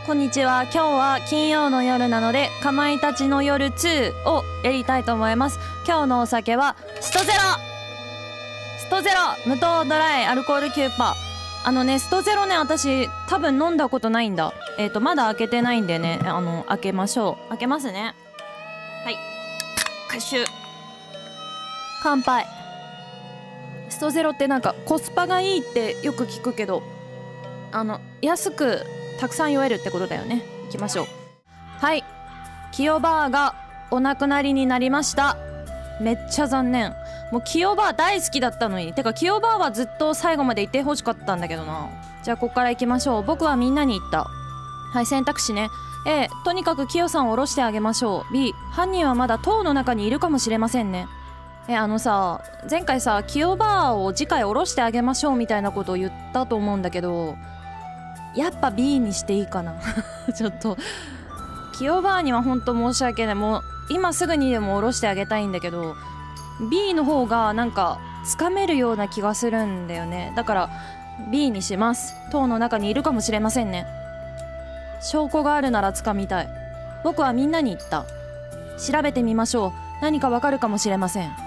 こんにちは。今日は金曜の夜なので、かまいたちの夜2をやりたいと思います。今日のお酒はストゼロ無糖ドライアルコール9%。ストゼロね、私多分飲んだことないんだ。まだ開けてないんでね、開けましょう。開けますね。はい、回収。乾杯。ストゼロってなんかコスパがいいってよく聞くけど、安くたくさん酔えるってことだよね。行きましょう。はい、キヨバーがお亡くなりになりました。めっちゃ残念。もうキヨバー大好きだったのに。てかキヨバーはずっと最後までいてほしかったんだけどな。じゃあここから行きましょう。僕はみんなに言った。はい、選択肢ね。A、とにかくキヨさんを降ろしてあげましょう。 B、犯人はまだ塔の中にいるかもしれませんね。前回さ、キヨバーを次回降ろしてあげましょうみたいなことを言ったと思うんだけど、やっぱ B にしていいかなちょっとキヨバーにはほんと申し訳ない。もう今すぐにでも降ろしてあげたいんだけど、 B の方がなんかつかめるような気がするんだよね。だから B にします。塔の中にいるかもしれませんね。証拠があるならつかみたい。僕はみんなに言った。調べてみましょう。何かわかるかもしれません。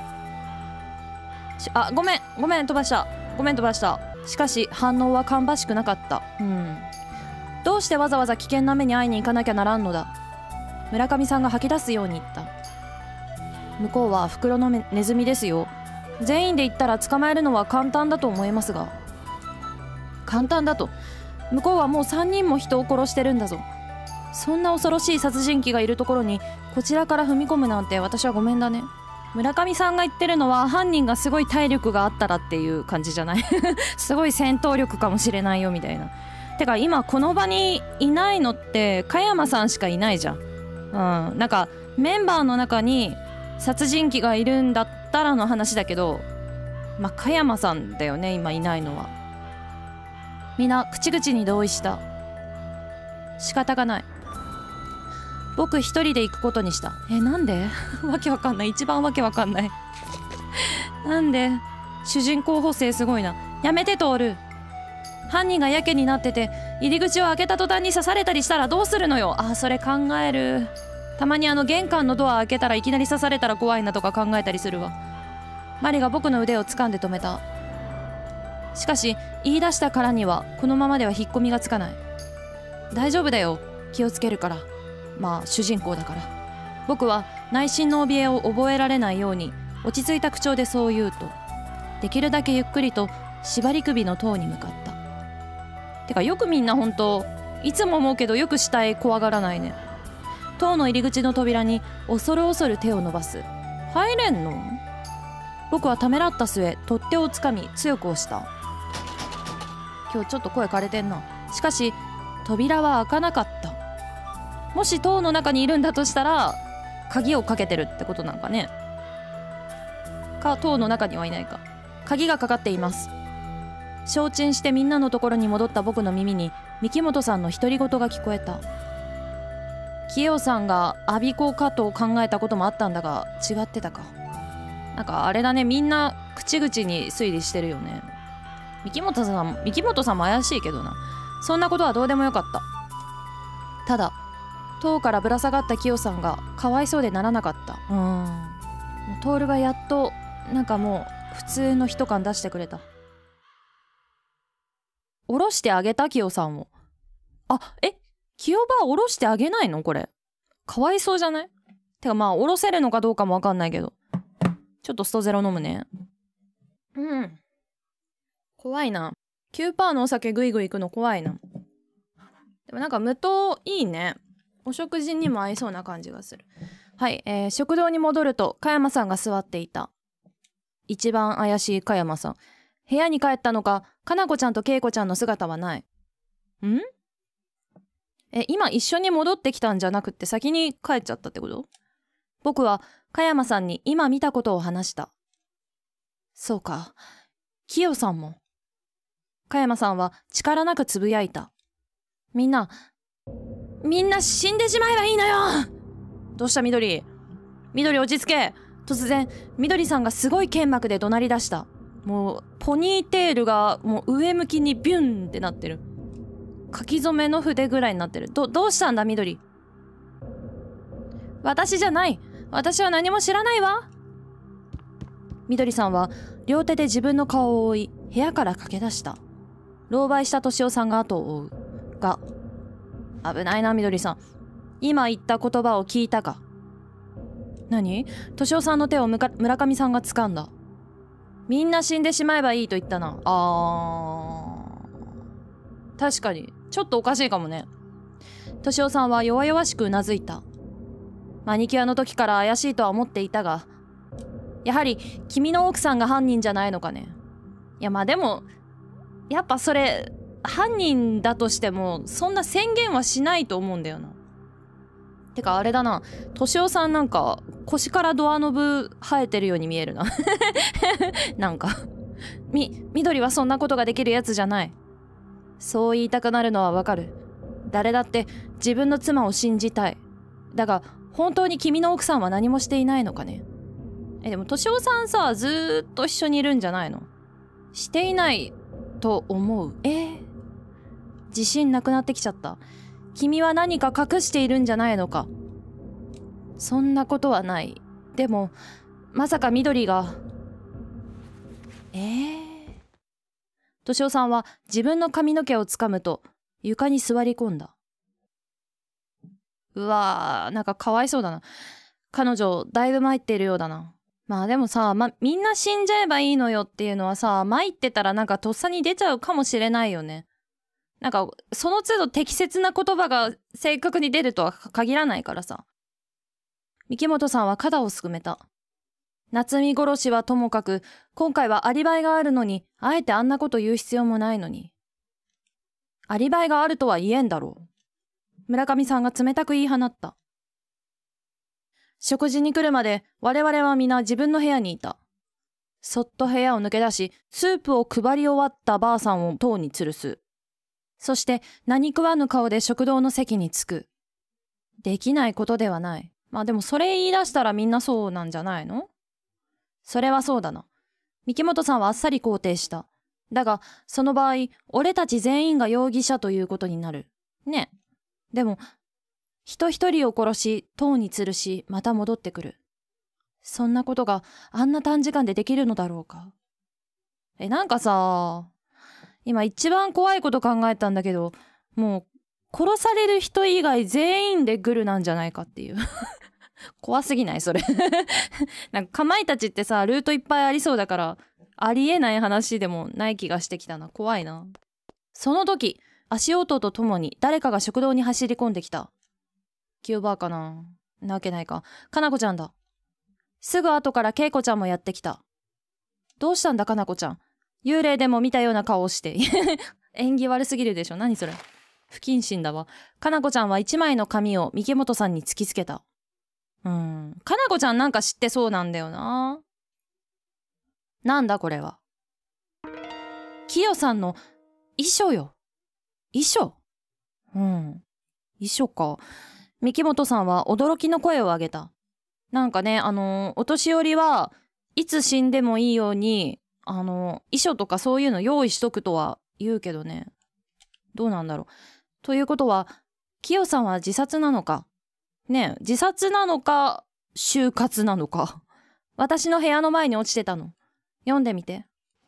ごめん飛ばした。しかし反応は芳しくなかった。どうしてわざわざ危険な目に遭いに行かなきゃならんのだ。村上さんが吐き出すように言った。向こうは袋のネズミですよ。全員で行ったら捕まえるのは簡単だと思いますが。簡単だと？向こうはもう3人も人を殺してるんだぞ。そんな恐ろしい殺人鬼がいるところにこちらから踏み込むなんて、私はごめんだね。村上さんが言ってるのは犯人がすごい体力があったらっていう感じじゃないすごい戦闘力かもしれないよみたいな。てか今この場にいないのって加山さんしかいないじゃん。なんかメンバーの中に殺人鬼がいるんだったらの話だけど、まあ加山さんだよね、今いないのは。みんな口々に同意した。仕方がない。僕一人で行くことにした。なんでわけわかんない。一番わけわかんないなんで。主人公補正すごいな。やめてトール。犯人がやけになってて入り口を開けた途端に刺されたりしたらどうするのよ。それ考える。たまに玄関のドア開けたらいきなり刺されたら怖いなとか考えたりするわ。マリが僕の腕を掴んで止めた。しかし言い出したからにはこのままでは引っ込みがつかない。大丈夫だよ、気をつけるから。まあ主人公だから。僕は内心の怯えを覚えられないように落ち着いた口調でそう言うと、できるだけゆっくりと縛り首の塔に向かった。てかよくみんな本当いつも思うけどよく死体怖がらないね。塔の入り口の扉に恐る恐る手を伸ばす。入れんの？僕はためらった末取っ手をつかみ強く押した。今日ちょっと声枯れてんな。しかし扉は開かなかった。もし塔の中にいるんだとしたら鍵をかけてるってことなんかね。塔の中にはいないか。鍵がかかっています。承知してみんなのところに戻った僕の耳に三木本さんの独り言が聞こえた。キヨさんが我孫子かと考えたこともあったんだが違ってたか。なんかあれだね、みんな口々に推理してるよね。三木本さんも怪しいけどな。そんなことはどうでもよかった。ただ塔からぶら下がったキヨさんがかわいそうでならなかった。トールがやっとなんかもう普通の人感出してくれた。降ろしてあげたキヨさんを。キヨバー降ろしてあげないのこれ。かわいそうじゃない？てかまあ降ろせるのかどうかもわかんないけど。ちょっとストゼロ飲むね。怖いな。9% のお酒グイグイいくの怖いな。でもなんか無糖いいね。お食事にも合いそうな感じがする。はい、食堂に戻ると加山さんが座っていた。一番怪しい加山さん。部屋に帰ったのか、かなこちゃんとけいこちゃんの姿はない。今一緒に戻ってきたんじゃなくって先に帰っちゃったってこと？僕は加山さんに今見たことを話した。そうか、キヨさんも。加山さんは力なくつぶやいた。みんな死んでしまえばいいのよ。どうした緑落ち着け。突然緑さんがすごい剣幕で怒鳴り出した。もうポニーテールがもう上向きにビュンってなってる。 書き初めの筆ぐらいになってる。どうしたんだ緑。私じゃない。私は何も知らないわ。緑さんは両手で自分の顔を覆い部屋から駆け出した。狼狽した敏夫さんが後を追うが、危ないな緑さん。今言った言葉を聞いたか。何？敏夫さんの手を村上さんが掴んだ。みんな死んでしまえばいいと言ったな。確かにちょっとおかしいかもね。敏夫さんは弱々しくうなずいた。マニキュアの時から怪しいとは思っていたが、やはり君の奥さんが犯人じゃないのかね。いやまあでもやっぱそれ犯人だとしてもそんな宣言はしないと思うんだよな。てかあれだな、敏夫さんなんか腰からドアノブ生えてるように見えるななんか緑はそんなことができるやつじゃない。そう言いたくなるのはわかる。誰だって自分の妻を信じたい。だが本当に君の奥さんは何もしていないのかね。でも敏夫さんさ、ずーっと一緒にいるんじゃないの？していないと思う。自信なくなってきちゃった。君は何か隠しているんじゃないのか。そんなことはない。でもまさか緑が。敏夫さんは自分の髪の毛をつかむと床に座り込んだ。うわー、なんかかわいそうだな。彼女だいぶ参っているようだな。まあでもさ、みんな死んじゃえばいいのよっていうのはさ、参ってたらなんかとっさに出ちゃうかもしれないよね。なんかその都度適切な言葉が正確に出るとは限らないからさ。三木本さんは肩をすくめた。夏美殺しはともかく、今回はアリバイがあるのに、あえてあんなこと言う必要もないのに。アリバイがあるとは言えんだろう。村上さんが冷たく言い放った。食事に来るまで我々は皆自分の部屋にいた。そっと部屋を抜け出し、スープを配り終わったばあさんを塔に吊るす。そして何食わぬ顔で食堂の席に着く。できないことではない。まあでもそれ言い出したらみんなそうなんじゃないの？それはそうだな。三木本さんはあっさり肯定した。だがその場合、俺たち全員が容疑者ということになる。ね。でも人一人を殺し、塔に吊るし、また戻ってくる。そんなことがあんな短時間でできるのだろうか。なんかさ、今一番怖いこと考えたんだけど、もう殺される人以外全員でグルなんじゃないかっていう怖すぎないそれなんかかまいたちってさ、ルートいっぱいありそうだからありえない話でもない気がしてきたな。怖いな。その時足音とともに誰かが食堂に走り込んできた。キューバーかな。なわけないか。かなこちゃんだ。すぐ後からけいこちゃんもやってきた。どうしたんだかなこちゃん。幽霊でも見たような顔をして縁起悪すぎるでしょ。何それ。不謹慎だわ。かなこちゃんは一枚の紙を三木本さんに突きつけた。かなこちゃんなんか知ってそうなんだよな。なんだこれは。きよさんの遺書よ。遺書？遺書か。三木本さんは驚きの声を上げた。なんかね、お年寄りはいつ死んでもいいように、遺書とかそういうの用意しとくとは言うけどね。どうなんだろう。ということは、きよさんは自殺なのか。ねえ、自殺なのか、就活なのか。私の部屋の前に落ちてたの。読んでみて。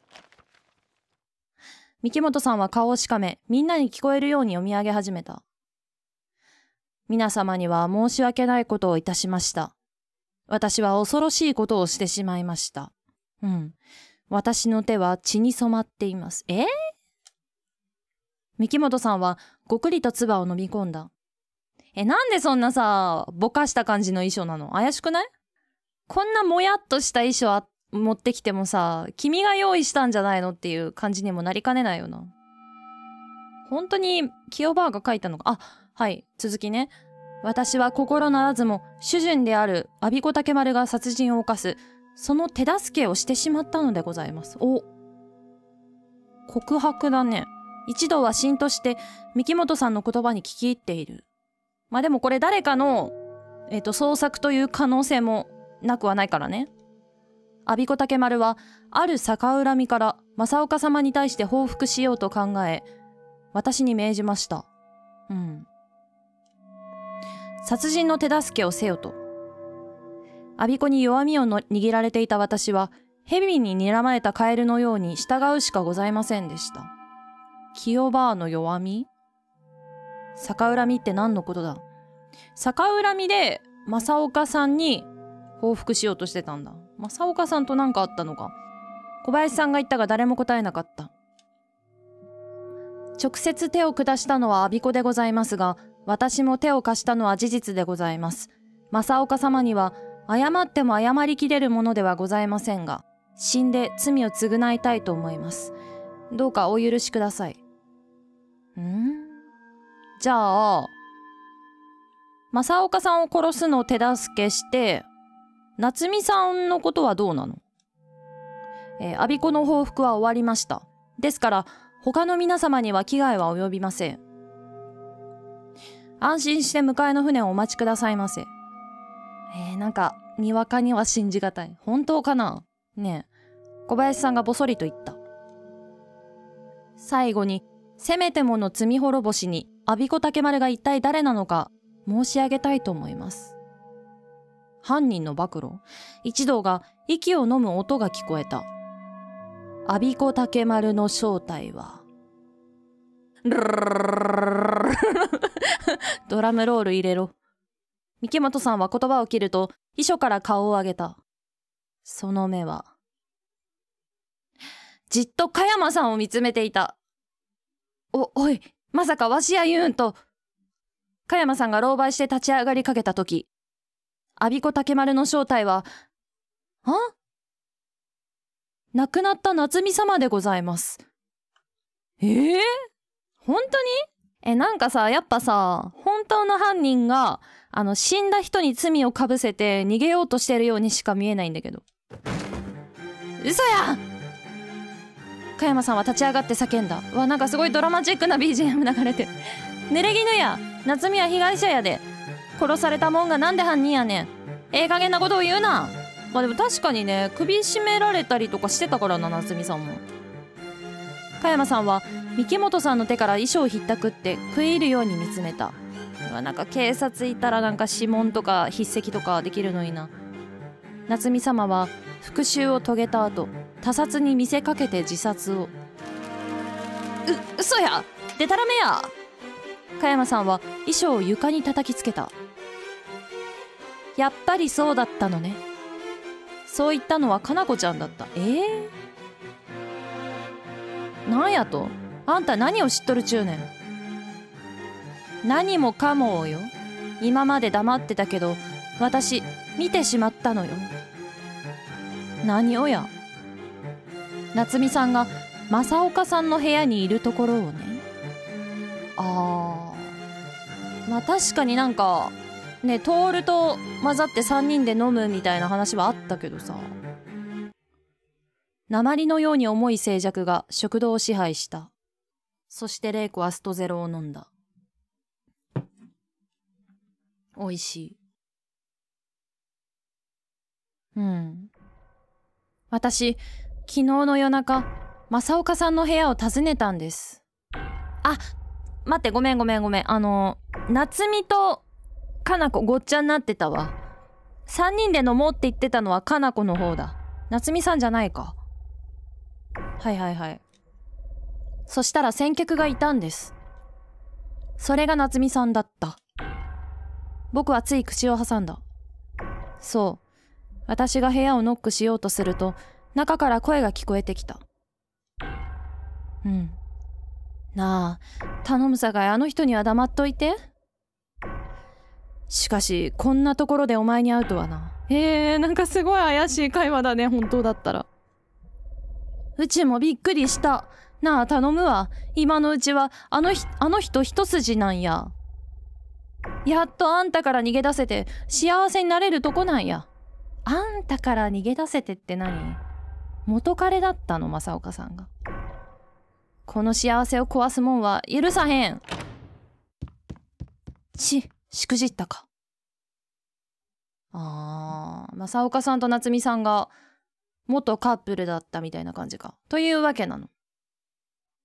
三木本さんは顔をしかめ、みんなに聞こえるように読み上げ始めた。皆様には申し訳ないことをいたしました。私は恐ろしいことをしてしまいました。私の手は血に染まっています。三木本さんはごくりと唾を飲み込んだ。なんでそんなさ、ぼかした感じの衣装なの？怪しくない？こんなもやっとした衣装持ってきてもさ、君が用意したんじゃないのっていう感じにもなりかねないよな。本当にキヨバーが書いたのか。はい、続きね。私は心ならずも主人である我孫子竹丸が殺人を犯す、その手助けをしてしまったのでございます。告白だね。一同はしんとして三木本さんの言葉に聞き入っている。でもこれ誰かの、創作という可能性もなくはないからね。我孫子竹丸はある逆恨みから正岡様に対して報復しようと考え、 私に命じました。殺人の手助けをせよと。我孫子に弱みを握られていた私は、蛇に睨まれたカエルのように従うしかございませんでした。清ばあの弱み？逆恨みって何のことだ？逆恨みで正岡さんに報復しようとしてたんだ。正岡さんと何かあったのか。小林さんが言ったが誰も答えなかった。直接手を下したのは我孫子でございますが、私も手を貸したのは事実でございます。正岡様には謝っても謝りきれるものではございませんが、死んで罪を償いたいと思います。どうかお許しください。じゃあ、正岡さんを殺すのを手助けして、夏美さんのことはどうなの？我孫子の報復は終わりました。ですから、他の皆様には危害は及びません。安心して迎えの船をお待ちくださいませ。なんか、にわかには信じがたい。本当かな？ねえ、小林さんがぼそりと言った。最後に、せめてもの罪滅ぼしに、我孫子竹丸が一体誰なのか、申し上げたいと思います。犯人の暴露？一同が息を飲む音が聞こえた。我孫子竹丸の正体は、ドラムロール入れろ。三木本さんは言葉を切ると、遺書から顔を上げた。その目は、じっと加山さんを見つめていた。おい、まさかわしや言うんと。加山さんが狼狽して立ち上がりかけたとき、我孫子竹丸の正体は、亡くなった夏美様でございます。本当に？なんかさ、やっぱさ、本当の犯人が、死んだ人に罪をかぶせて逃げようとしてるようにしか見えないんだけど。嘘や！加山さんは立ち上がって叫んだ。なんかすごいドラマチックな BGM 流れてる。濡れ衣や、夏美は被害者やで。殺されたもんがなんで犯人やねん。加減なことを言うな。でも確かにね、首絞められたりとかしてたからな、夏美さんも。加山さんは三木本さんの手から衣装をひったくって食い入るように見つめた。なんか警察いたらなんか指紋とか筆跡とかできるのにな。夏美様は復讐を遂げた後、他殺に見せかけて自殺を。嘘や！でたらめや！加山さんは衣装を床に叩きつけた。やっぱりそうだったのね。そう言ったのはかなこちゃんだった。なんやと？あんた何を知っとるちゅうねん。何もかもよ。今まで黙ってたけど、私、見てしまったのよ。何をや。夏美さんが正岡さんの部屋にいるところをね。確かになんか、ね、トールと混ざって3人で飲むみたいな話はあったけどさ。鉛のように重い静寂が食堂を支配した。そして玲子はストゼロを飲んだ。おいしい。私、昨日の夜中、正岡さんの部屋を訪ねたんです。待って、ごめん。夏美とかなこごっちゃになってたわ。3人で飲もうって言ってたのはかなこの方だ。夏美さんじゃないか。はい。そしたら先客がいたんです。それが夏美さんだった。僕はつい口を挟んだ。そう。私が部屋をノックしようとすると、中から声が聞こえてきた。なあ、頼むさかい、あの人には黙っといて。しかし、こんなところでお前に会うとはな。なんかすごい怪しい会話だね、本当だったら。うちもびっくりした。なあ、頼むわ。今のうちは、あの人一筋なんや。やっとあんたから逃げ出せて、幸せになれるとこなんや。あんたから逃げ出せてって何？元彼だったの、正岡さんが。この幸せを壊すもんは許さへん。しくじったか。正岡さんと夏美さんが元カップルだったみたいな感じか。というわけなの。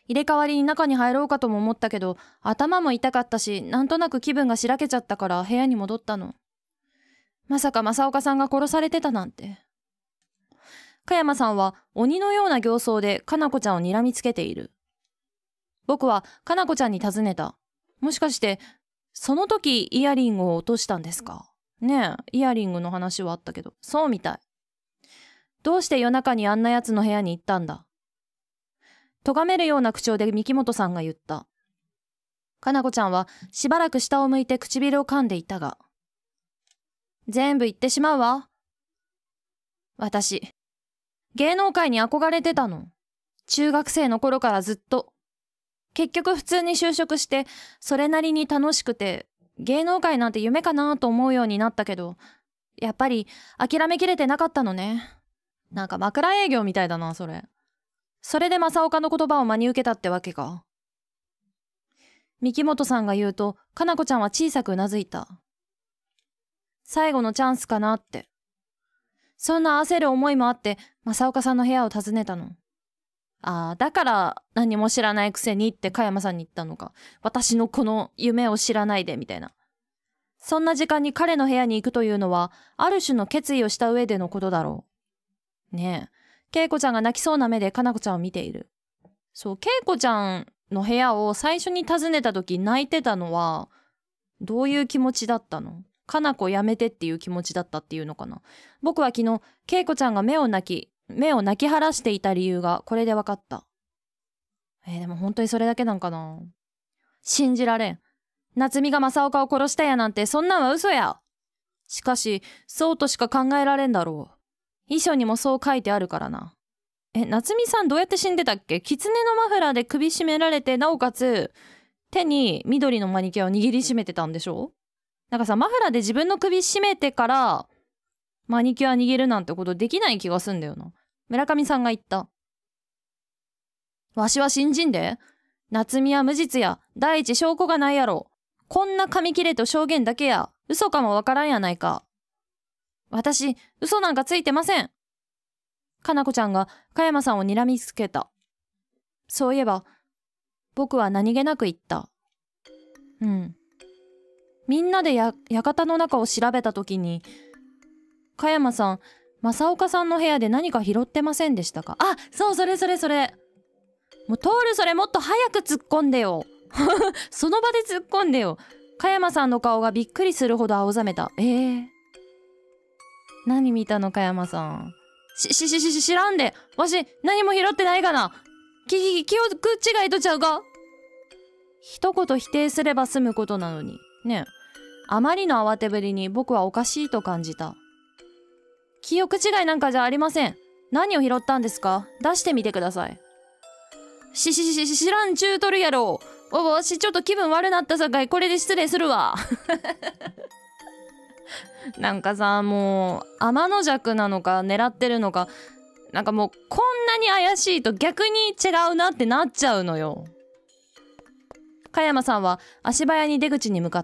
入れ替わりに中に入ろうかとも思ったけど、頭も痛かったし、なんとなく気分がしらけちゃったから部屋に戻ったの。まさか正岡さんが殺されてたなんて。香山さんは鬼のような形相でかなこちゃんを睨みつけている。僕はかなこちゃんに尋ねた。もしかして、その時イヤリングを落としたんですか？ねえ、イヤリングの話はあったけど、そうみたい。どうして夜中にあんな奴の部屋に行ったんだ？咎めるような口調で三木本さんが言った。かなこちゃんはしばらく下を向いて唇を噛んでいたが、全部言ってしまうわ。私、芸能界に憧れてたの。中学生の頃からずっと。結局普通に就職して、それなりに楽しくて、芸能界なんて夢かなと思うようになったけど、やっぱり諦めきれてなかったのね。なんか枕営業みたいだな、それ。それで正岡の言葉を真に受けたってわけか。三木本さんが言うと、かなこちゃんは小さくうなずいた。最後のチャンスかなって。そんな焦る思いもあって、正岡さんの部屋を訪ねたの。ああ、だから何も知らないくせにって香山さんに言ったのか。私のこの夢を知らないで、みたいな。そんな時間に彼の部屋に行くというのは、ある種の決意をした上でのことだろう。ねえ、恵子ちゃんが泣きそうな目でかなこちゃんを見ている。そう、恵子ちゃんの部屋を最初に訪ねた時泣いてたのは、どういう気持ちだったの？かなこやめてっていう気持ちだったっていうのかな。僕は昨日、恵子ちゃんが目を泣き晴らしていた理由がこれで分かった。でも本当にそれだけなんかな。信じられん。夏美が正岡を殺したやなんてそんなんは嘘や。しかし、そうとしか考えられんだろう。遺書にもそう書いてあるからな。夏美さんどうやって死んでたっけ？狐のマフラーで首絞められて、なおかつ、手に緑のマニキュアを握りしめてたんでしょ？なんかさ、マフラーで自分の首絞めてから、マニキュア握るなんてことできない気がすんだよな。村上さんが言った。わしは信じんで。夏美は無実や。第一証拠がないやろ。こんな紙切れと証言だけや。嘘かもわからんやないか。私、嘘なんかついてません。かなこちゃんが香山さんを睨みつけた。そういえば、僕は何気なく言った。みんなで館の中を調べたときに、香山さん、正岡さんの部屋で何か拾ってませんでしたか？あ、そう、それ。もう、トールそれもっと早く突っ込んでよ。その場で突っ込んでよ。香山さんの顔がびっくりするほど青ざめた。何見たの香山さん。知らんで。わし、何も拾ってないかな。記憶違いとちゃうか？一言否定すれば済むことなのに。ねえ。あまりの慌てぶりに僕はおかしいと感じた。記憶違いなんかじゃありません。何を拾ったんですか？出してみてください。知らんちゅうとるやろ。わしちょっと気分悪なったさかい、これで失礼するわ。なんかさ、もう天の弱なのか狙ってるのか、なんかもうこんなに怪しいと逆に違うなってなっちゃうのよ。香山さんは足早に出口に向かった。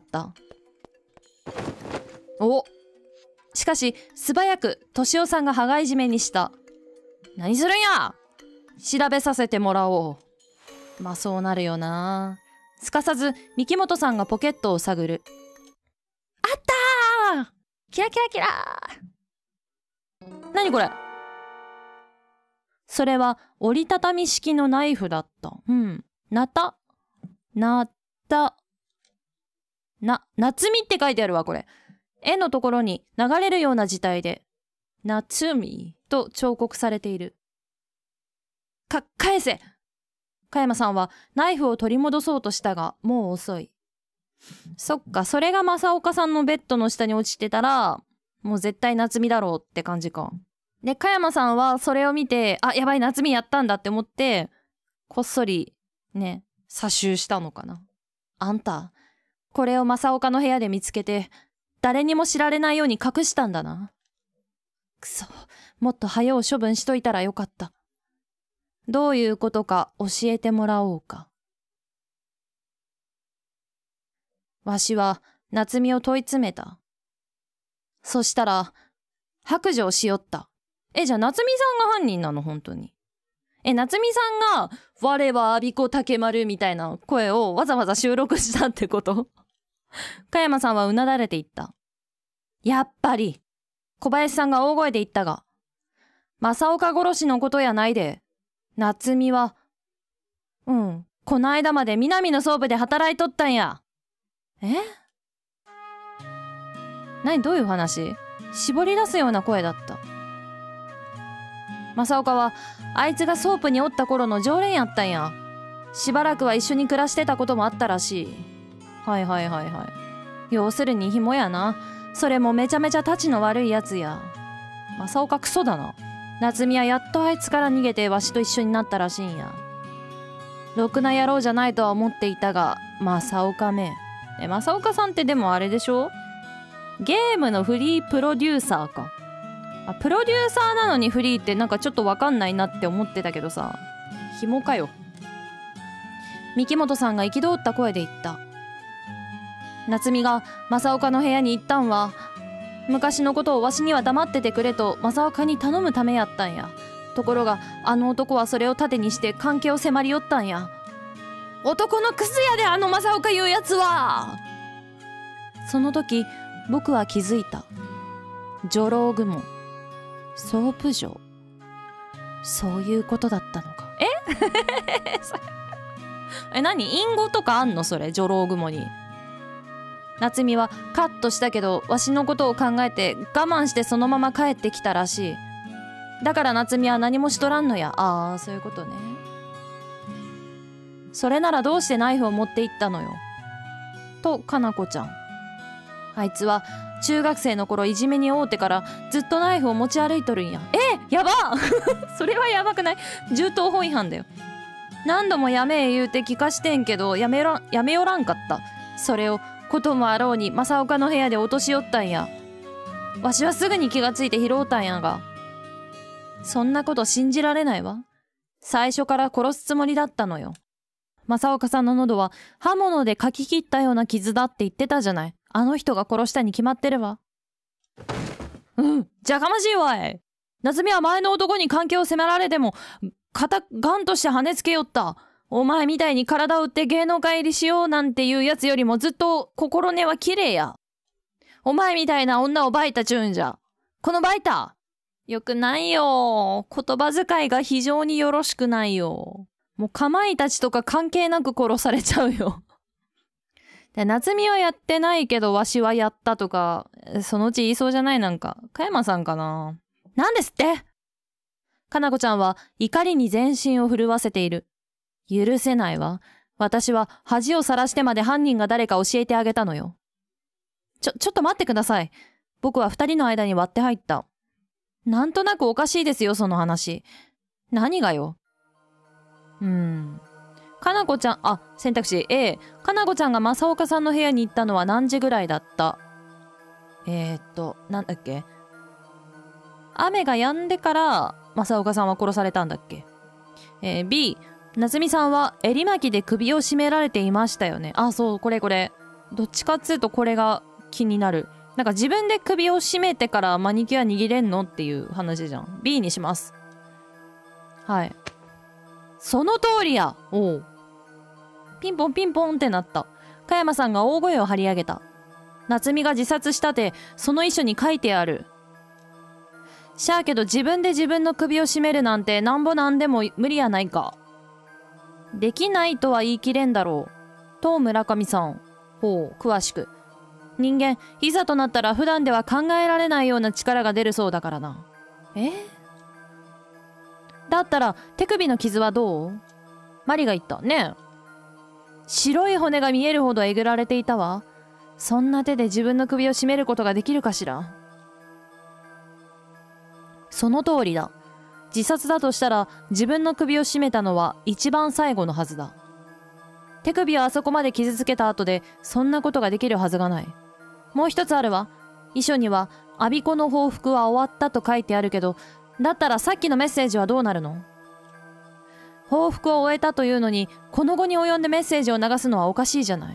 しかし素早く敏夫さんが羽交い締めにした。何するんや！調べさせてもらおう。まあそうなるよな。すかさず三木本さんがポケットを探る。あったー！キラキラキラー！何これ？それは折りたたみ式のナイフだった。夏美って書いてあるわ、これ。絵のところに流れるような字体で、夏美と彫刻されている。返せ！香山さんはナイフを取り戻そうとしたが、もう遅い。そっか、それが正岡さんのベッドの下に落ちてたら、もう絶対夏美だろうって感じか。で、香山さんはそれを見て、あ、やばい、夏美やったんだって思って、こっそり、ね、査集したのかな。あんた、これを正岡の部屋で見つけて、誰にも知られないように隠したんだな。くそ、もっと早う処分しといたらよかった。どういうことか教えてもらおうか。わしは夏美を問い詰めた。そしたら、白状しよった。じゃあ夏美さんが犯人なの？本当に。 夏美さんが「我は我孫子竹丸」みたいな声をわざわざ収録したってこと？加山さんはうなだれて言った。やっぱり。小林さんが大声で言ったが、正岡殺しのことやないで。夏美は、この間まで南の倉庫で働いとったんや。どういう話？絞り出すような声だった。正岡はあいつがソープにおった頃の常連やったんや。しばらくは一緒に暮らしてたこともあったらしい。はいはいはいはい。要するに紐やな。それもめちゃめちゃたちの悪いやつや。正岡クソだな。夏美はやっとあいつから逃げてわしと一緒になったらしいんや。ろくな野郎じゃないとは思っていたが、正岡め。正岡さんってでもあれでしょ？ゲームのフリープロデューサーか。プロデューサーなのにフリーってなんかちょっとわかんないなって思ってたけどさ。紐かよ。三木本さんが憤った声で言った。夏美が正岡の部屋に行ったんは、昔のことをわしには黙っててくれと正岡に頼むためやったんや。ところがあの男はそれを盾にして関係を迫り寄ったんや。男のクズやで、あの正岡いうやつは。その時僕は気づいた。女郎雲、ソープ嬢、そういうことだったのか。何？隠語とかあんのそれ、女郎雲に。夏美はカッとしたけど、わしのことを考えて我慢してそのまま帰ってきたらしい。だから夏美は何もしとらんのや。ああ、そういうことね。それならどうしてナイフを持って行ったのよ。と、かなこちゃん。あいつは中学生の頃いじめに遭うてからずっとナイフを持ち歩いとるんや。やばそれはやばくない？銃刀法違反だよ。何度もやめえ言うて聞かしてんけど、やめよらんかった。それをこともあろうに正岡の部屋で落としよったんや。わしはすぐに気がついて拾うたんやが。そんなこと信じられないわ。最初から殺すつもりだったのよ。正岡さんの喉は刃物でかき切ったような傷だって言ってたじゃない。あの人が殺したに決まってるわ。じゃかましいわい。夏美は前の男に関係を迫られてもガンとして跳ねつけよった。お前みたいに体を売って芸能界入りしようなんていうやつよりもずっと心根は綺麗や。お前みたいな女をバイタちゅうんじゃ。このバイタよくないよ。言葉遣いが非常によろしくないよ。もうかまいたちとか関係なく殺されちゃうよ。で、夏美はやってないけどわしはやったとか、そのうち言いそうじゃない？なんか加山さんかな。なんですって。かなこちゃんは怒りに全身を震わせている。許せないわ。私は恥をさらしてまで犯人が誰か教えてあげたのよ。ちょっと待ってください。僕は二人の間に割って入った。なんとなくおかしいですよ、その話。何がよ。かなこちゃん、選択肢 A。かなこちゃんが正岡さんの部屋に行ったのは何時ぐらいだった？なんだっけ？雨が止んでから正岡さんは殺されたんだっけ？B。夏美さんは襟巻きで首を絞められていましたよね。そう、これ。どっちかっつうとこれが気になる。なんか自分で首を絞めてからマニキュア握れんのっていう話じゃん。B にします。はい。その通りや。おう。ピンポンピンポンってなった。加山さんが大声を張り上げた。夏美が自殺したて、その遺書に書いてある。しゃあけど自分で自分の首を絞めるなんてなんぼなんでも無理やないか。できないとは言い切れんだろう。と村上さん。ほう、詳しく。人間、いざとなったら普段では考えられないような力が出るそうだからな。だったら手首の傷はどう？マリが言った。ねえ。白い骨が見えるほどえぐられていたわ。そんな手で自分の首を絞めることができるかしら。その通りだ。自殺だとしたら自分の首を絞めたのは一番最後のはずだ。手首をあそこまで傷つけた後でそんなことができるはずがない。もう一つあるわ。遺書には我孫子の報復は終わったと書いてあるけど、だったらさっきのメッセージはどうなるの？報復を終えたというのにこの後に及んでメッセージを流すのはおかしいじゃない。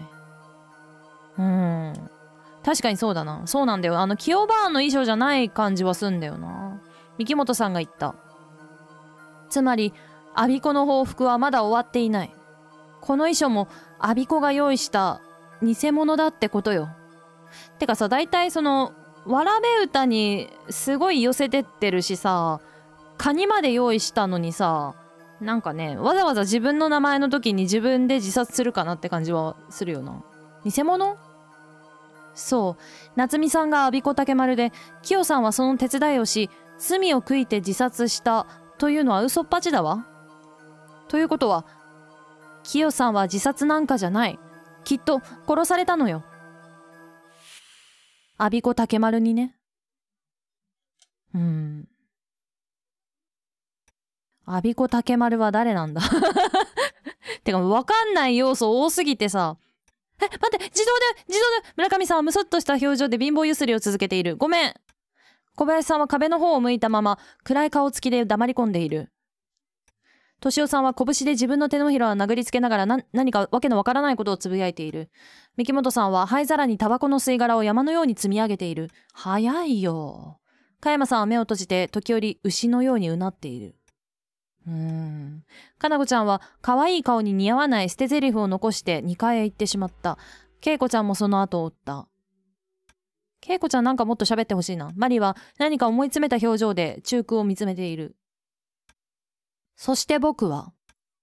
確かにそうだな。そうなんだよ。キヨバーンの遺書じゃない感じはすんだよな。三木本さんが言った。つまり我孫子の報復はまだ終わっていない。この遺書も我孫子が用意した偽物だってことよ。てかさ、大体そのわらべ歌にすごい寄せてってるしさ、カニまで用意したのにさ、なんかね、わざわざ自分の名前の時に自分で自殺するかなって感じはするよな。偽物？そう、夏美さんが我孫子竹丸で、キヨさんはその手伝いをし、罪を悔いて自殺したというのは嘘っぱちだわ。ということは、キヨさんは自殺なんかじゃない。きっと殺されたのよ。我孫子竹丸にね。我孫子竹丸は誰なんだてか、わかんない要素多すぎてさ。待って、自動で村上さんはむすっとした表情で貧乏ゆすりを続けている。ごめん。小林さんは壁の方を向いたまま、暗い顔つきで黙り込んでいる。敏夫さんは拳で自分の手のひらを殴りつけながら何かわけのわからないことをつぶやいている。三木本さんは灰皿にタバコの吸い殻を山のように積み上げている。早いよ。加山さんは目を閉じて時折牛のようにうなっている。かなこちゃんは可愛い顔に似合わない捨て台詞を残して2階へ行ってしまった。けいこちゃんもその後を追った。けいこちゃんなんかもっと喋ってほしいな。マリは何か思い詰めた表情で中空を見つめている。そして僕は。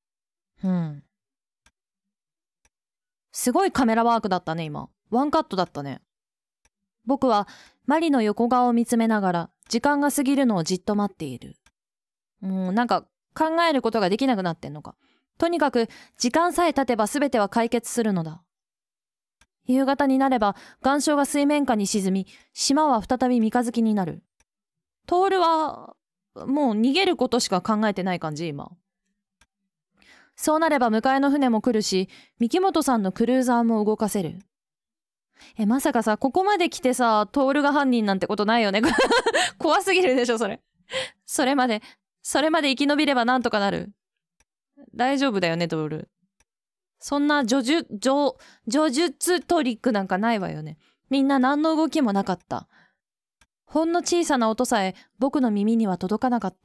すごいカメラワークだったね、今。ワンカットだったね。僕はマリの横顔を見つめながら時間が過ぎるのをじっと待っている。なんか考えることができなくなってんのか。とにかく時間さえ経てば全ては解決するのだ。夕方になれば岩礁が水面下に沈み、島は再び三日月になる。トールはもう逃げることしか考えてない感じ、今。そうなれば迎えの船も来るし、三木本さんのクルーザーも動かせる。まさかさ、ここまで来てさ、トールが犯人なんてことないよね。怖すぎるでしょ、それ。それまで生き延びればなんとかなる。大丈夫だよね、トール。そんな叙述トリックなんかないわよね。みんな何の動きもなかった。ほんの小さな音さえ僕の耳には届かなかった。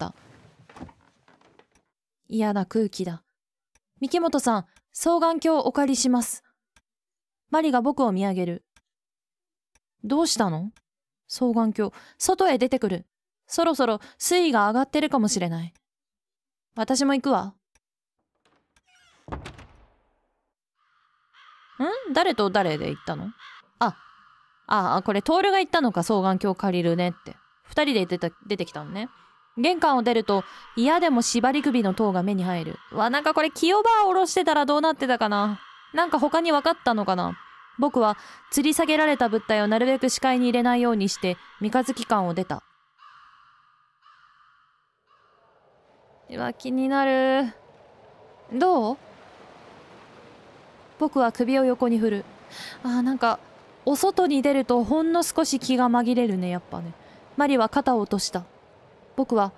嫌な空気だ。三木本さん、双眼鏡お借りします。マリが僕を見上げる。どうしたの？双眼鏡、外へ出てくる。そろそろ水位が上がってるかもしれない。私も行くわ。誰と誰で行ったの？これトールが言ったのか、双眼鏡借りるねって。二人で出てきたのね。玄関を出ると嫌でも縛り首の塔が目に入る。なんかこれキヨバー下ろしてたらどうなってたかな。なんか他に分かったのかな。僕は吊り下げられた物体をなるべく視界に入れないようにして三日月館を出た。気になる。どう？僕は首を横に振る。なんかお外に出るとほんの少し気が紛れるね、やっぱね。マリは肩を落とした。僕は、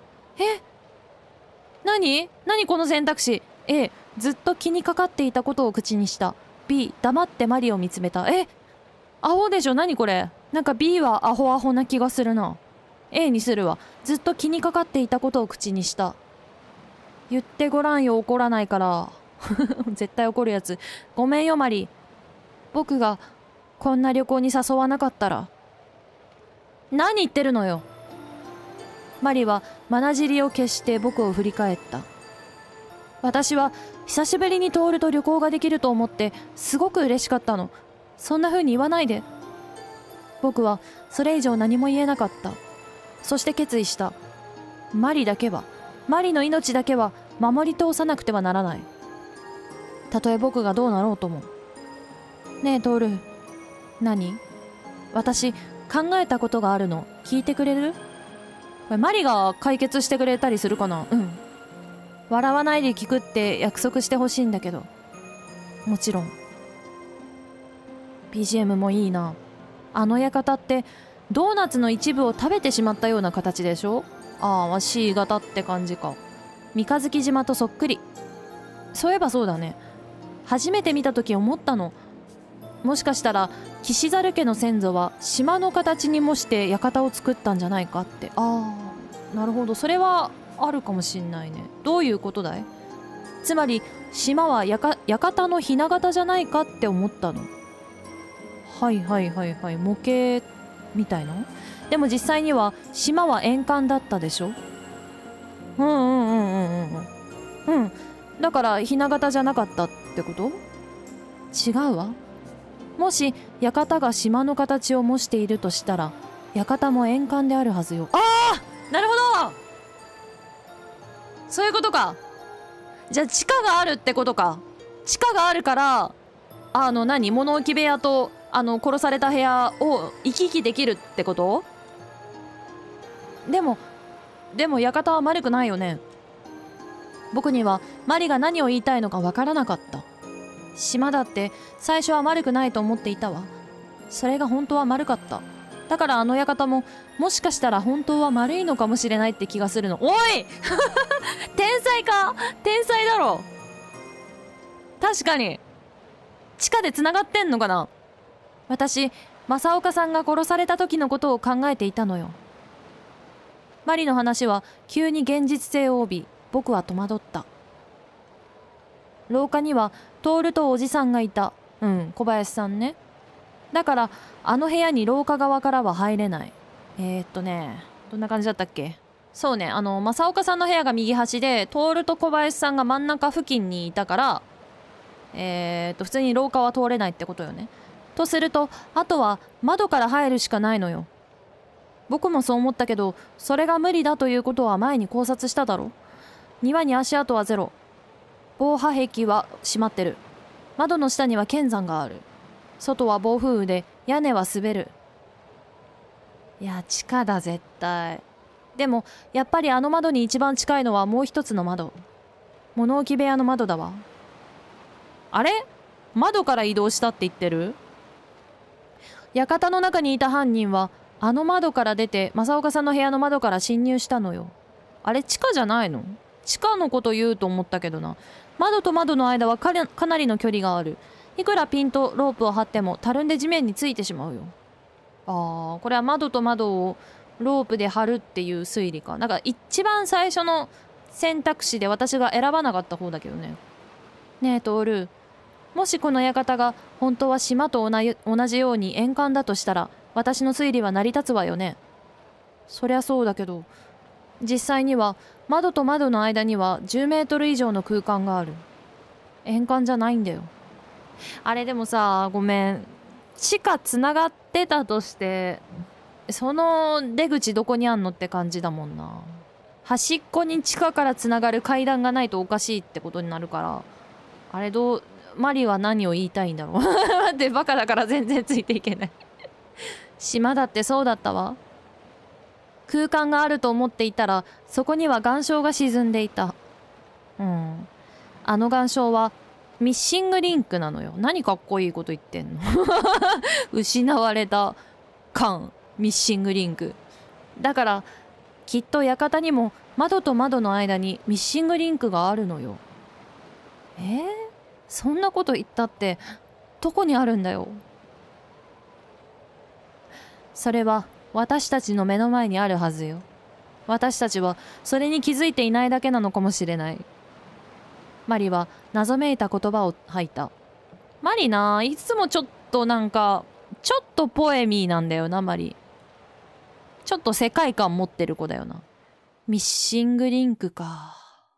何この選択肢。A、ずっと気にかかっていたことを口にした。B、黙ってマリを見つめた。アホでしょ、何これ。なんか B はアホな気がするな。A にするわ。ずっと気にかかっていたことを口にした。言ってごらんよ、怒らないから。絶対怒るやつ。ごめんよ、マリ。僕がこんな旅行に誘わなかったら。何言ってるのよ。マリはまなじりを消して僕を振り返った。私は久しぶりにトールと旅行ができると思ってすごく嬉しかったの。そんな風に言わないで。僕はそれ以上何も言えなかった。そして決意した。マリの命だけは守り通さなくてはならない。たとえ僕がどうなろうとも。ねえトール。何？私考えたことがあるの。聞いてくれる？マリが解決してくれたりするかな？笑わないで聞くって約束してほしいんだけど。もちろん。BGM もいいな。あの館ってドーナツの一部を食べてしまったような形でしょ。C 型って感じか。三日月島とそっくり。そういえばそうだね。初めて見た時思ったの。もしかしたら騎士猿家の先祖は島の形に模して館を作ったんじゃないかって。なるほど。それはあるかもしんないね。どういうことだい？つまり島は館のひな形じゃないかって思ったの。はいはいはいはい、模型みたいな。でも実際には島は円環だったでしょ。うんうんうんうんうんうん。だからひな形じゃなかったってこと？違うわ。もし館が島の形を模しているとしたら館も円環であるはずよ。ああ、なるほど、そういうことか。じゃあ地下があるってことか。地下があるから物置部屋と殺された部屋を行き来できるってこと？でも館は丸くないよね。僕にはマリが何を言いたいのかわからなかった。島だって最初は丸くないと思っていたわ。それが本当は丸かった。だから館ももしかしたら本当は丸いのかもしれないって気がするの。おい天才か？天才だろ。確かに地下でつながってんのかな。私正岡さんが殺された時のことを考えていたのよ。マリの話は急に現実性を帯び、僕は戸惑った。廊下にはトールとおじさんがいた。小林さんね。だから部屋に廊下側からは入れない。どんな感じだったっけ。そうね、正岡さんの部屋が右端でトールと小林さんが真ん中付近にいたから、普通に廊下は通れないってことよね。とするとあとは窓から入るしかないのよ。僕もそう思ったけど、それが無理だということは前に考察しただろ。庭に足跡はゼロ。防波壁は閉まってる。窓の下には剣山がある。外は暴風雨で屋根は滑る。いや、地下だ絶対。でもやっぱり窓に一番近いのはもう一つの窓。物置部屋の窓だわ。あれ？窓から移動したって言ってる？館の中にいた犯人は窓から出て正岡さんの部屋の窓から侵入したのよ。あれ地下じゃないの？地下のこと言うと思ったけどな。窓と窓の間はかなりの距離がある。いくらピンとロープを張ってもたるんで地面についてしまうよ。これは窓と窓をロープで張るっていう推理か。なんか一番最初の選択肢で私が選ばなかった方だけどね。ねえトール、もしこの館が本当は島と同じように円環だとしたら私の推理は成り立つわよね。そりゃそうだけど、実際には窓と窓の間には10メートル以上の空間がある。円環じゃないんだよ。あれでもさ、ごめん。地下つながってたとして、その出口どこにあんのって感じだもんな。端っこに地下からつながる階段がないとおかしいってことになるから。あれマリは何を言いたいんだろう。待って、バカだから全然ついていけない。島だってそうだったわ。空間があると思っていたらそこには岩礁が沈んでいた。岩礁はミッシングリンクなのよ。何かっこいいこと言ってんの。失われた缶ミッシングリンクだから、きっと館にも窓と窓の間にミッシングリンクがあるのよ。そんなこと言ったってどこにあるんだよ。それは私たちの目の前にあるはずよ。私たちはそれに気づいていないだけなのかもしれない。マリは謎めいた言葉を吐いた。マリいつもちょっとポエミーなんだよな、マリ。ちょっと世界観持ってる子だよな。ミッシングリンクか。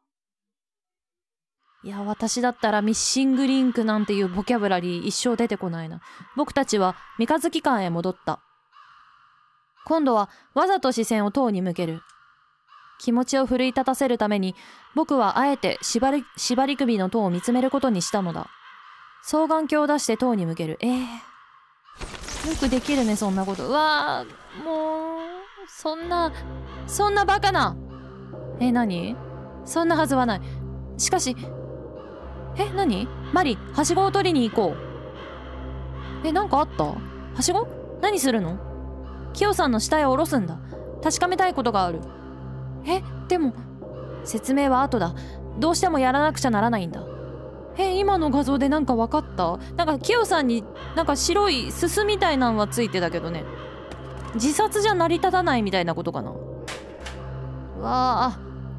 いや、私だったらミッシングリンクなんていうボキャブラリー一生出てこないな。僕たちは三日月館へ戻った。今度はわざと視線を塔に向ける。気持ちを奮い立たせるために僕はあえて縛り首の塔を見つめることにしたのだ。双眼鏡を出して塔に向ける。よくできるね、そんなこと。うわー、もうそんなバカな。何？そんなはずはない。しかし何？マリ、はしごを取りに行こう。なんかあった？はしご？何するの？キヨさんの下へ下ろすんだ。確かめたいことがある。でも説明は後だ。どうしてもやらなくちゃならないんだ。今の画像でなんか分かった？なんかキヨさんになんか白いすすみたいなんはついてたけどね。自殺じゃ成り立たないみたいなことかな。うわあ、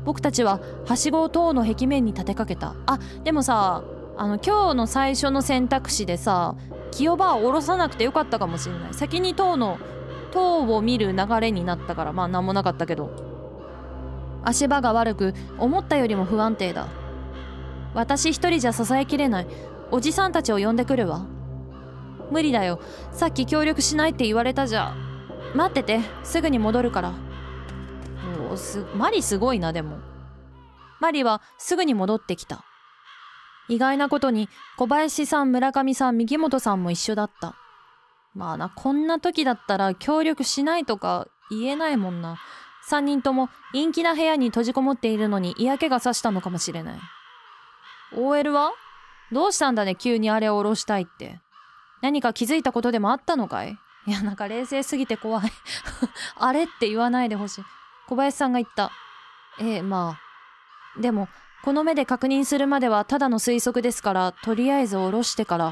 僕たちははしごを塔の壁面に立てかけた。あ、でもさ、今日の最初の選択肢でさ、清場を下ろさなくてよかったかもしれない。先に塔を見る流れになったから、まあなんもなかったけど。足場が悪く、思ったよりも不安定だ。私一人じゃ支えきれない。おじさんたちを呼んでくるわ。無理だよ。さっき協力しないって言われたじゃん。待ってて、すぐに戻るから。マリすごいな。でもマリはすぐに戻ってきた。意外なことに小林さん、村上さん、右本さんも一緒だった。まあな、こんな時だったら協力しないとか言えないもんな。3人とも陰気な部屋に閉じこもっているのに嫌気がさしたのかもしれない。 OL はどうしたんだね、急にあれを下ろしたいって。何か気づいたことでもあったのかい？いや、なんか冷静すぎて怖いあれって言わないでほしい。小林さんが言った。まあでもこの目で確認するまではただの推測ですから、とりあえず下ろしてから。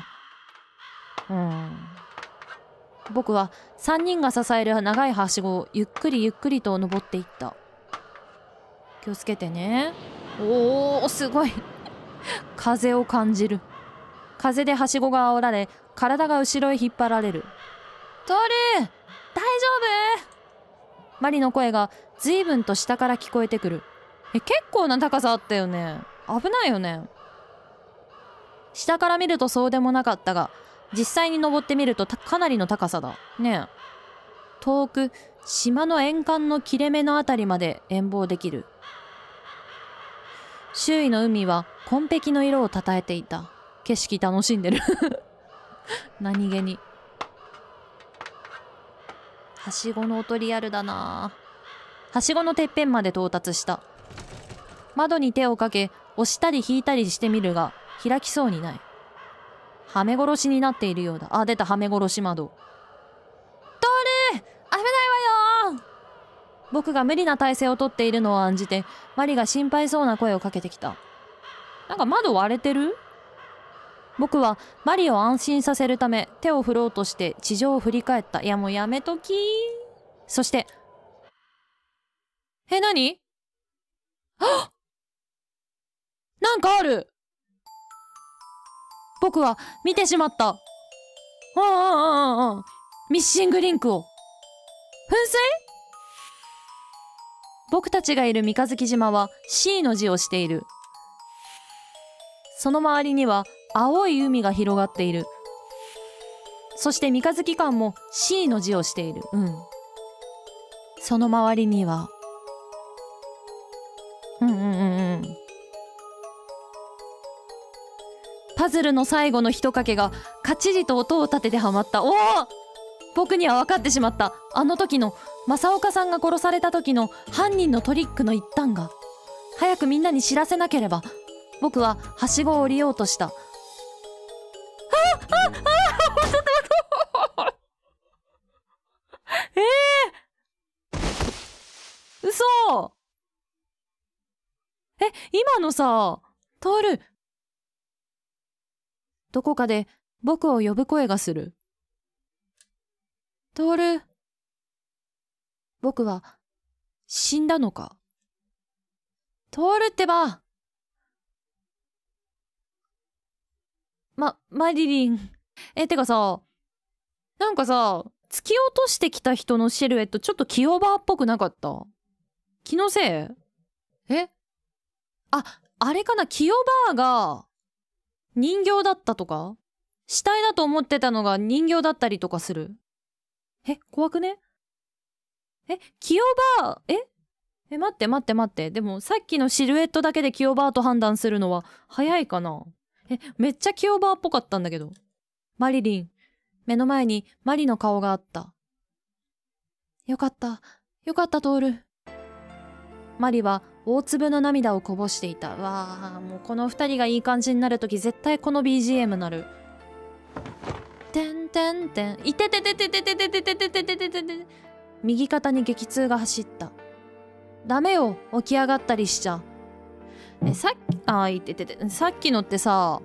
僕は3人が支える長いはしごをゆっくりゆっくりと登っていった。気をつけてね。おー、すごい風を感じる。風ではしごが煽られ、体が後ろへ引っ張られる。トール、大丈夫？マリの声が随分と下から聞こえてくる。結構な高さあったよね。危ないよね。下から見るとそうでもなかったが、実際に登ってみるとかなりの高さだね。遠く島の沿岸の切れ目のあたりまで遠望できる。周囲の海は紺碧の色をたたえていた。景色楽しんでる何気に。はしごの音リアルだな。はしごのてっぺんまで到達した。窓に手をかけ押したり引いたりしてみるが開きそうにない。はめ殺しになっているようだ。あ、出た、はめ殺し窓。トール、危ないわよ。僕が無理な体勢をとっているのを案じてマリが心配そうな声をかけてきた。なんか窓割れてる？僕はマリを安心させるため手を振ろうとして地上を振り返った。いやもうやめときー。そして何？あっ、なんかある。僕は見てしまった。ミッシングリンクを。噴水？僕たちがいる三日月島は C の字をしている。その周りには青い海が広がっている。そして三日月間も C の字をしている。その周りにはパズルの最後の一かけがカチリと音を立ててはまった。おお、僕には分かってしまった。あの時の正岡さんが殺された時の犯人のトリックの一端が。早くみんなに知らせなければ。僕ははしごを降りようとした。嘘。今のさ、トール。どこかで僕を呼ぶ声がする。トール。僕は死んだのか？トールってば。マリリン。てかさ、なんかさ、突き落としてきた人のシルエットちょっとキヨバーっぽくなかった？気のせい？あれかな、キヨバーが人形だったとか？死体だと思ってたのが人形だったりとかする？怖くね？キヨバー、待って。でもさっきのシルエットだけでキヨバーと判断するのは早いかな？めっちゃキヨバーっぽかったんだけど。マリリン、目の前にマリの顔があった。よかった、トール。マリは大粒の涙をこぼしていた。わあ、もうこの二人がいい感じになるとき絶対この BGM なる。てんてんてん、いててててててててててててててて。右肩に激痛が走った。ダメよ、起き上がったりしちゃ。さっきのってさ、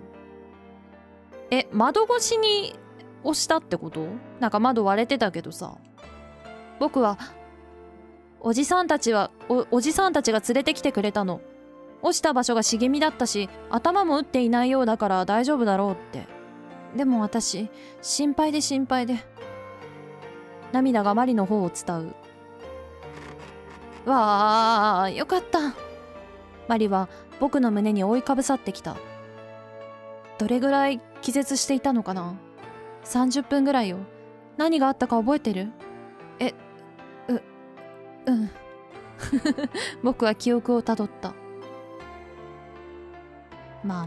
窓越しに押したってこと？なんか窓割れてたけどさ。僕はおじさんたちが連れてきてくれたの。落ちた場所が茂みだったし、頭も打っていないようだから大丈夫だろうって。でも私、心配で心配で。涙がマリの方を伝う。わあ、よかった。マリは僕の胸に覆いかぶさってきた。どれぐらい気絶していたのかな。30分ぐらいよ。何があったか覚えてる？うん。僕は記憶をたどった。ま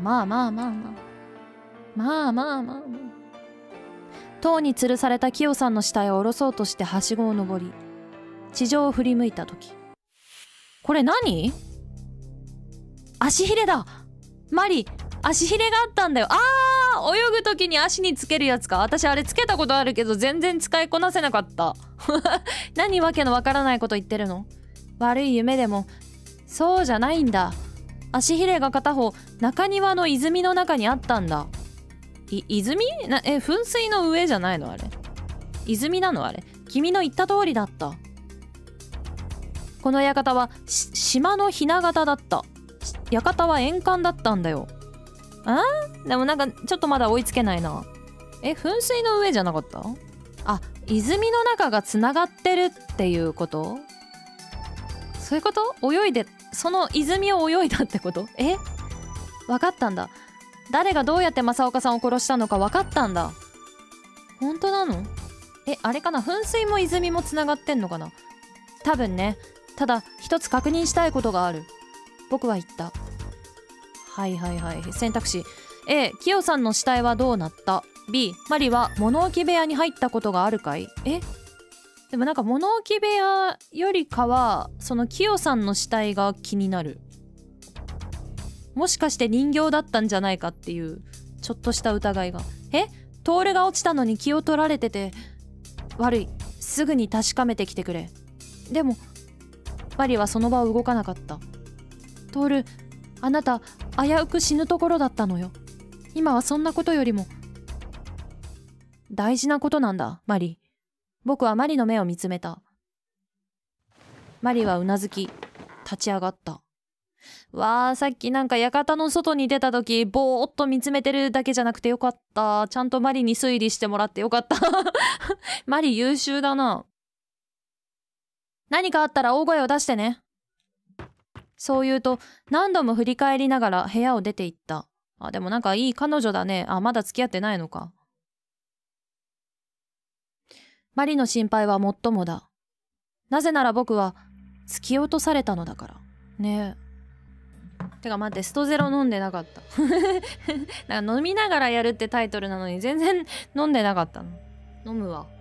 あ。塔に吊るされたキヨさんの死体を下ろそうとしてはしごを登り、地上を振り向いたとき。これ何？足ひれだ！マリ、足ひれがあったんだよ。泳ぐときに足につけるやつか。私あれつけたことあるけど全然使いこなせなかった。何わけのわからないこと言ってるの？悪い夢でも。そうじゃないんだ。足ひれが片方、中庭の泉の中にあったんだ。泉？噴水の上じゃないのあれ。泉なのあれ。君の言った通りだった。この館は、島のひな形だった。館は円環だったんだよ。でもなんか、ちょっとまだ追いつけないな。噴水の上じゃなかった？泉の中がつながってるっていうこと？そういうこと？泳いで、その泉を泳いだってこと？わかったんだ。誰がどうやって正岡さんを殺したのかわかったんだ。本当なの？あれかな？噴水も泉もつながってんのかな？多分ね。ただ、一つ確認したいことがある。僕は言った。はい。選択肢。A、キヨさんの死体はどうなった？ B、マリは物置部屋に入ったことがあるかい？でもなんか物置部屋よりかは、そのキヨさんの死体が気になる。もしかして人形だったんじゃないかっていう、ちょっとした疑いが。トールが落ちたのに気を取られてて、悪い。すぐに確かめてきてくれ。でも、マリはその場を動かなかった。トール、あなた、危うく死ぬところだったのよ。今はそんなことよりも、大事なことなんだ、マリ。僕はマリの目を見つめた。マリはうなずき、立ち上がった。さっきなんか館の外に出た時、ぼーっと見つめてるだけじゃなくてよかった。ちゃんとマリに推理してもらってよかった。マリ優秀だな。何かあったら大声を出してね。そう言うと、何度も振り返りながら部屋を出て行った。でもなんかいい彼女だね。まだ付き合ってないのか。マリの心配はもっともだ。なぜなら僕は突き落とされたのだから。ねえ。てか待って、ストゼロ飲んでなかった。なんか飲みながらやるってタイトルなのに全然飲んでなかったの。飲むわ。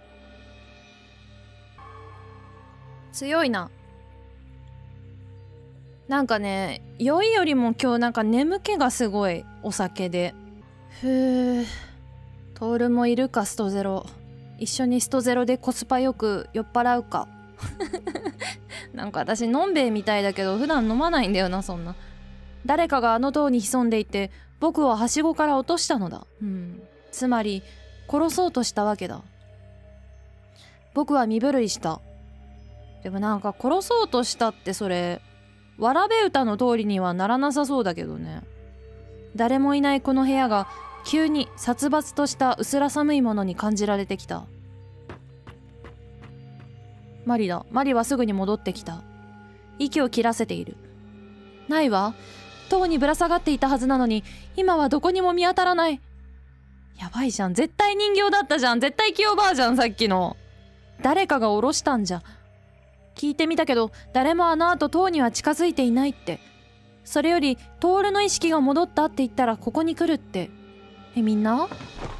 強いな。なんかね、酔いよりも今日なんか眠気がすごい。お酒で。トールもいるか、ストゼロ。一緒にストゼロでコスパよく酔っ払うか。なんか私のんべえみたいだけど普段飲まないんだよな、そんな。誰かがあの塔に潜んでいて僕をはしごから落としたのだ。つまり殺そうとしたわけだ。僕は身震いした。でもなんか殺そうとしたってそれわらべ歌の通りにはならなさそうだけどね。誰もいないこの部屋が急に殺伐とした薄ら寒いものに感じられてきた。マリだ。マリはすぐに戻ってきた。息を切らせている。ないわ。塔にぶら下がっていたはずなのに今はどこにも見当たらない。やばいじゃん。絶対人形だったじゃん。絶対キヨバーじゃん、さっきの。誰かが下ろしたんじゃ。聞いてみたけど誰もあの後塔には近づいていないって。それよりトールの意識が戻ったって言ったらここに来るって。みんな？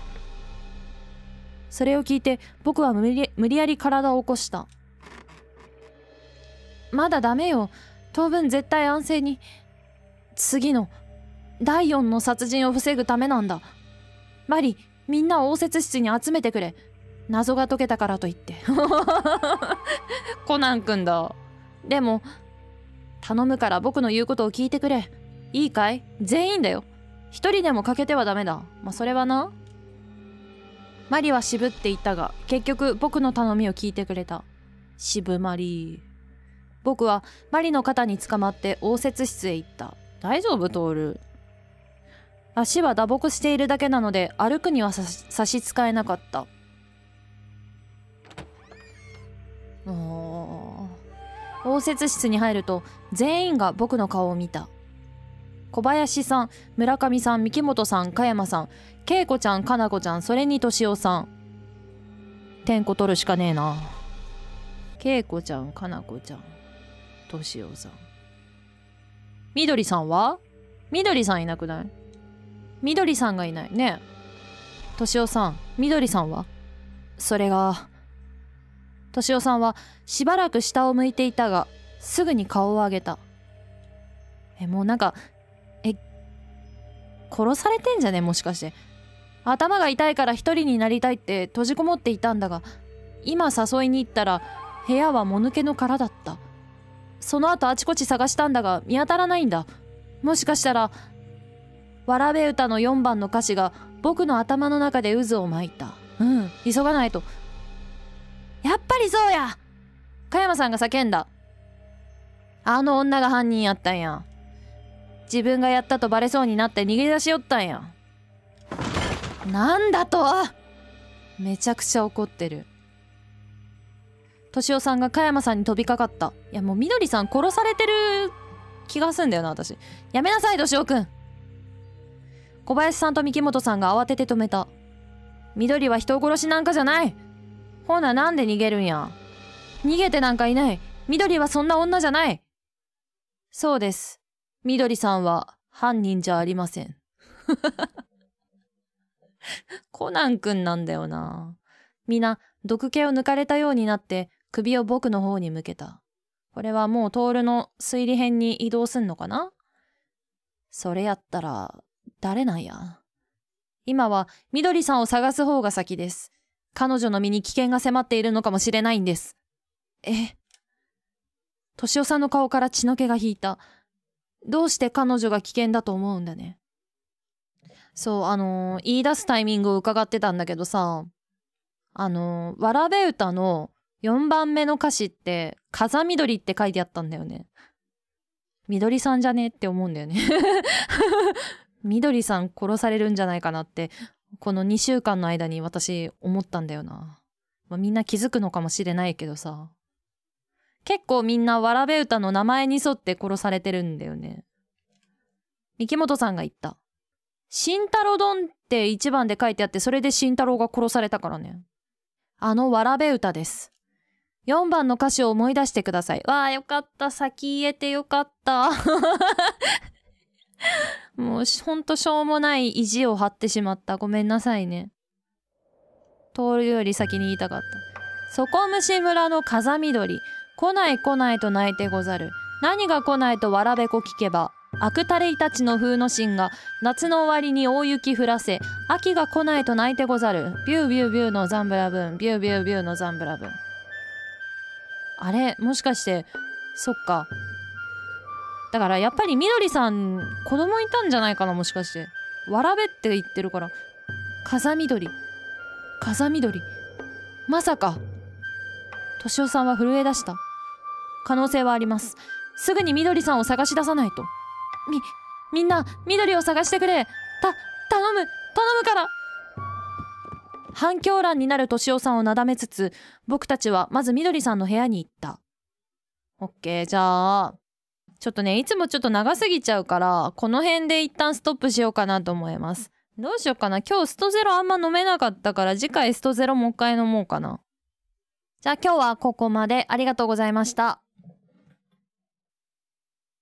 それを聞いて僕は無理やり体を起こした。まだダメよ。当分絶対安静に。次の第4の殺人を防ぐためなんだ。マリ、みんなを応接室に集めてくれ。謎が解けたからといって。コナン君だ。でも頼むから僕の言うことを聞いてくれ。いいかい？全員だよ。一人でも欠けてはダメだ。それはな。マリは渋って言ったが結局僕の頼みを聞いてくれた。渋マリ。 僕はマリの肩につかまって応接室へ行った。大丈夫トール？足は打撲しているだけなので歩くには差し支えなかった。応接室に入ると全員が僕の顔を見た。小林さん、村上さん、三木本さん、加山さん、恵子ちゃん、かな子ちゃん、それに敏夫さん。点呼取るしかねえな。恵子ちゃん、かな子ちゃん、敏夫さん。みどりさんは？みどりさんいなくない？みどりさんがいないね。敏夫さん、みどりさんは？それが。敏夫さんはしばらく下を向いていたが、すぐに顔を上げた。もうなんか、殺されてんじゃね？もしかして。頭が痛いから一人になりたいって閉じこもっていたんだが、今誘いに行ったら部屋はもぬけの殻だった。その後あちこち探したんだが見当たらないんだ。もしかしたら、わらべ歌の4番の歌詞が僕の頭の中で渦を巻いた。急がないと。やっぱりそうや！加山さんが叫んだ。あの女が犯人やったんや。自分がやったとバレそうになって逃げ出しよったんや。なんだと？めちゃくちゃ怒ってる。敏夫さんが加山さんに飛びかかった。いやもうみどりさん殺されてる気がすんだよな私。やめなさい敏夫くん。小林さんと三木本さんが慌てて止めた。みどりは人殺しなんかじゃない。ほななんで逃げるんや。逃げてなんかいない。みどりはそんな女じゃない。そうです。みどりさんは犯人じゃありません。コナンくんなんだよな。みんな毒気を抜かれたようになって首を僕の方に向けた。これはもうトールの推理編に移動すんのかな？それやったら誰なんや。今はみどりさんを探す方が先です。彼女の身に危険が迫っているのかもしれないんです。敏夫さんの顔から血の気が引いた。どうして彼女が危険だと思うんだね。そう、言い出すタイミングを伺ってたんだけどさ、わらべ歌の4番目の歌詞って、風緑って書いてあったんだよね。みどりさんじゃねって思うんだよね。みどりさん殺されるんじゃないかなって、この2週間の間に私思ったんだよな。みんな気づくのかもしれないけどさ。結構みんなわらべ歌の名前に沿って殺されてるんだよね。三木本さんが言った。慎太郎丼って1番で書いてあって、それで慎太郎が殺されたからね。わらべ歌です。4番の歌詞を思い出してください。わあ、よかった。先言えてよかった。もうほんとしょうもない意地を張ってしまった。ごめんなさいね。通るより先に言いたかった。底虫村の風緑。来ない来ないと泣いてござる。何が来ないとわらべこ聞けば。悪たれいたちの風の神が夏の終わりに大雪降らせ、秋が来ないと泣いてござる。ビュービュービューのザンブラブン、ビュービュービューのザンブラブン。あれもしかして、そっか。だからやっぱりみどりさん子供いたんじゃないかな、もしかして。わらべって言ってるから。風緑。風緑。まさか。敏夫さんは震え出した。可能性はあります。すぐにみどりさんを探し出さないと。みんな、みどりを探してくれ。頼むから。反響欄になる敏夫さんをなだめつつ、僕たちはまずみどりさんの部屋に行った。オッケー、じゃあ、ちょっとね、いつもちょっと長すぎちゃうから、この辺で一旦ストップしようかなと思います。どうしようかな。今日ストゼロあんま飲めなかったから、次回ストゼロもう一回飲もうかな。じゃあ今日はここまで。ありがとうございました。